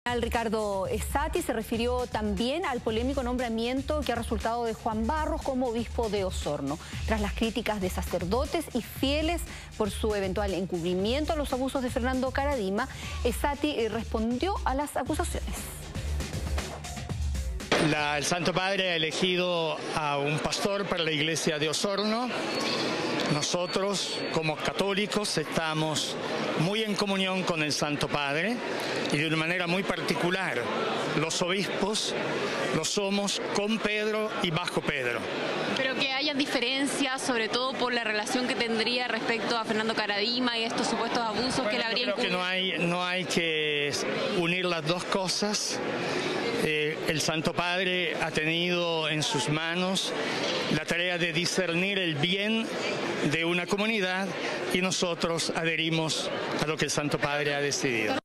Ricardo Esati se refirió también al polémico nombramiento que ha resultado de Juan Barros como obispo de Osorno, tras las críticas de sacerdotes y fieles por su eventual encubrimiento a los abusos de Fernando Karadima. Esati respondió a las acusaciones. El Santo Padre ha elegido a un pastor para la iglesia de Osorno. Nosotros, como católicos, estamos muy en comunión con el Santo Padre y de una manera muy particular, los obispos lo somos con Pedro y bajo Pedro. Pero que haya diferencias, sobre todo por la relación que tendría respecto a Fernando Karadima y estos supuestos abusos que le habrían... Yo creo que no hay que unir las dos cosas. El Santo Padre ha tenido en sus manos la tarea de discernir el bien de una comunidad y nosotros adherimos a lo que el Santo Padre ha decidido.